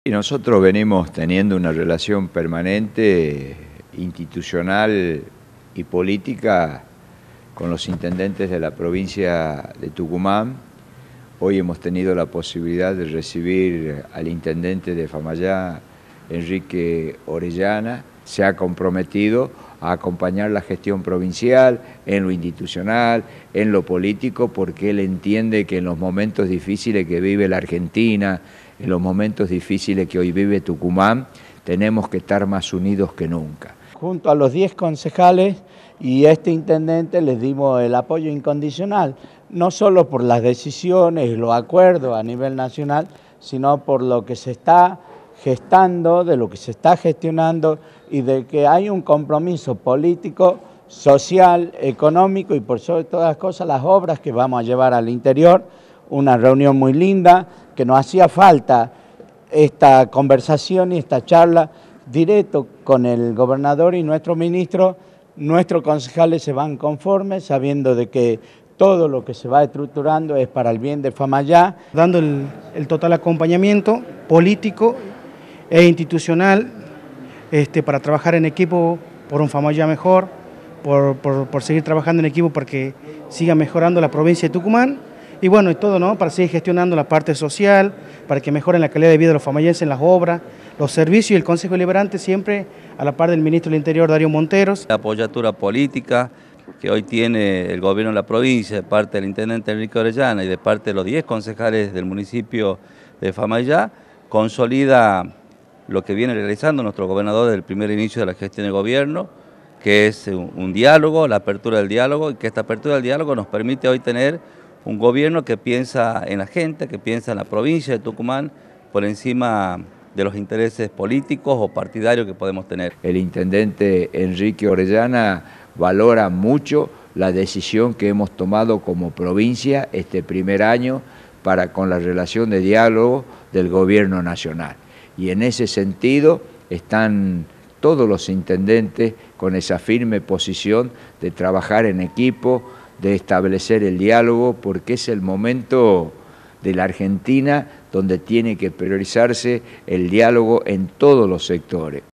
Y nosotros venimos teniendo una relación permanente, institucional y política con los intendentes de la provincia de Tucumán. Hoy hemos tenido la posibilidad de recibir al intendente de Famayá, Enrique Orellana. Se ha comprometido a acompañar la gestión provincial en lo institucional, en lo político, porque él entiende que en los momentos difíciles que vive la Argentina, en los momentos difíciles que hoy vive Tucumán, tenemos que estar más unidos que nunca. Junto a los 10 concejales y este intendente les dimos el apoyo incondicional, no solo por las decisiones y los acuerdos a nivel nacional, sino por lo que se está gestando, de lo que se está gestionando y de que hay un compromiso político, social, económico y por sobre todas las cosas las obras que vamos a llevar al interior. Una reunión muy linda, que nos hacía falta esta conversación y esta charla directo con el gobernador y nuestro ministro. Nuestros concejales se van conformes, sabiendo de que todo lo que se va estructurando es para el bien de Famayá. Dando el total acompañamiento político e institucional para trabajar en equipo por un Famayá mejor, por seguir trabajando en equipo para que siga mejorando la provincia de Tucumán. Y bueno, y todo, ¿no? Para seguir gestionando la parte social, para que mejoren la calidad de vida de los famayenses en las obras, los servicios y el Consejo Deliberante siempre a la par del Ministro del Interior, Darío Monteros. La apoyatura política que hoy tiene el gobierno de la provincia de parte del Intendente Enrique Orellana y de parte de los 10 concejales del municipio de Famayá, consolida lo que viene realizando nuestro gobernador desde el primer inicio de la gestión de gobierno, que es un diálogo, la apertura del diálogo, y que esta apertura del diálogo nos permite hoy tener un gobierno que piensa en la gente, que piensa en la provincia de Tucumán por encima de los intereses políticos o partidarios que podemos tener. El intendente Enrique Orellana valora mucho la decisión que hemos tomado como provincia este primer año con la relación de diálogo del gobierno nacional. Y en ese sentido están todos los intendentes con esa firme posición de trabajar en equipo, de establecer el diálogo, porque es el momento de la Argentina donde tiene que priorizarse el diálogo en todos los sectores.